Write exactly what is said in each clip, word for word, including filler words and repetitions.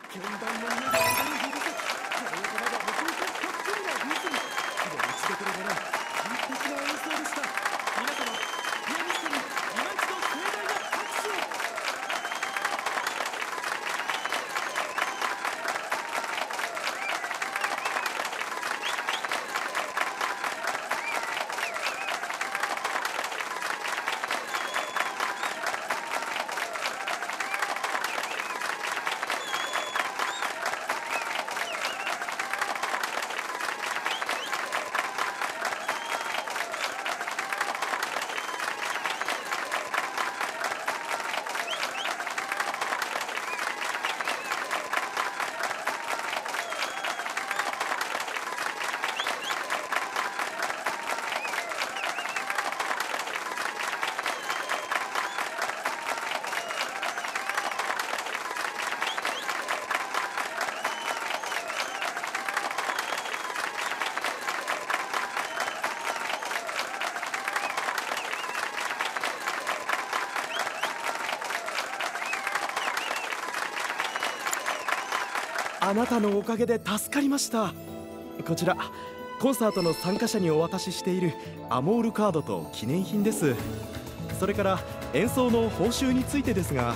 鍵盤の上で踊るほど軽やかなが歩行とたっぷりなリズム、ほぼ打ちどころがない完璧な演奏でした。皆様、ピアニストに今一度盛大な拍手を。あなたのおかげで助かりました。こちらコンサートの参加者にお渡ししているアモールカードと記念品です。それから演奏の報酬についてですが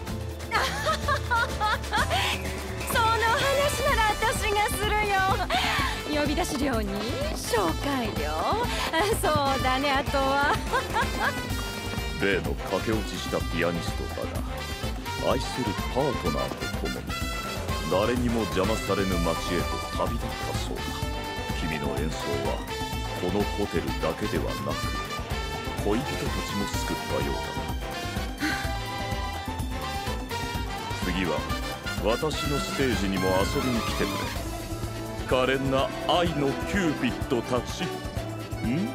その話なら私がするよ。呼び出し料に紹介料、そうだね、あとは例の駆け落ちしたピアニストだが、愛するパートナーと共に誰にも邪魔されぬ街へと旅立ったそうだ。君の演奏はこのホテルだけではなく恋人たちも救ったようだな。次は私のステージにも遊びに来てくれ。可憐な愛のキューピッドたち。ん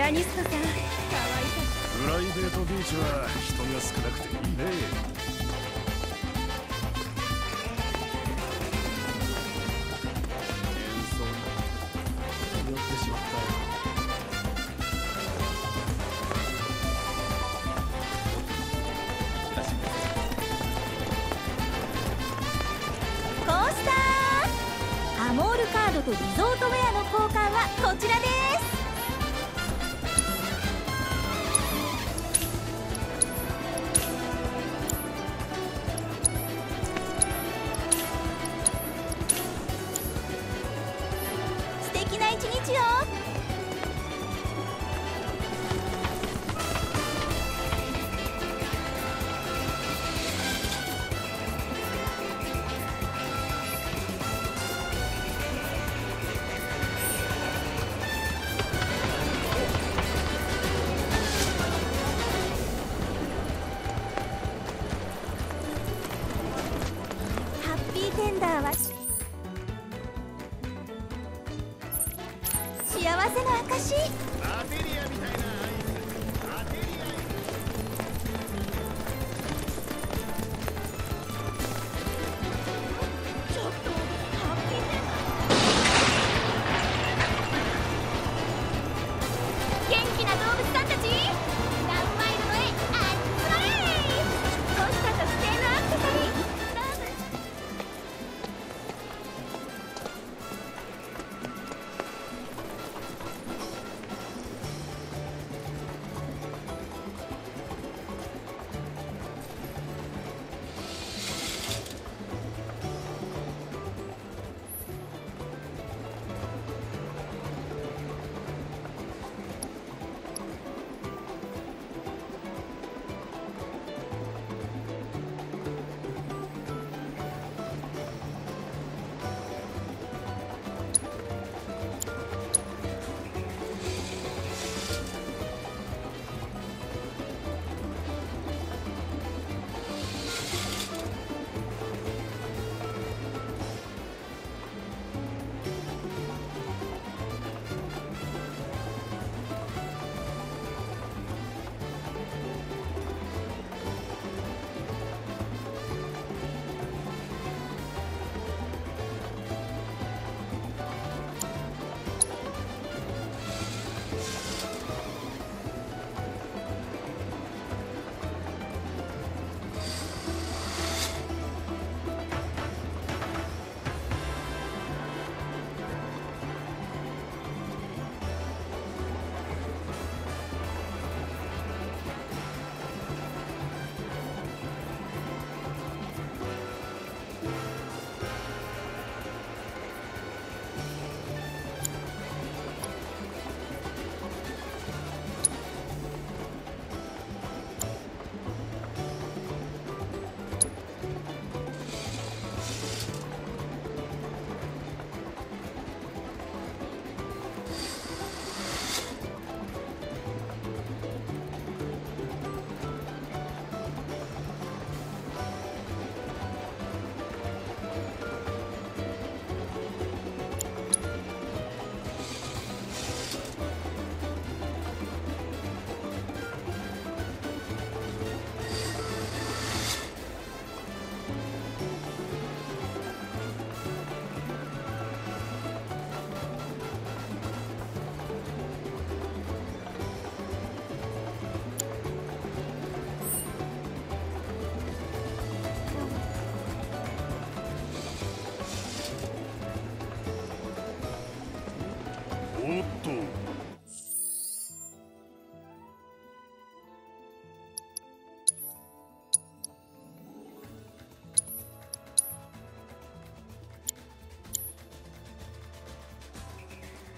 アニストさん、可愛いプライベートビーチは人が少なくていいね。演奏に酔ってしまったよ。 コースター、アモールカードとリゾートウェアの交換はこちらです。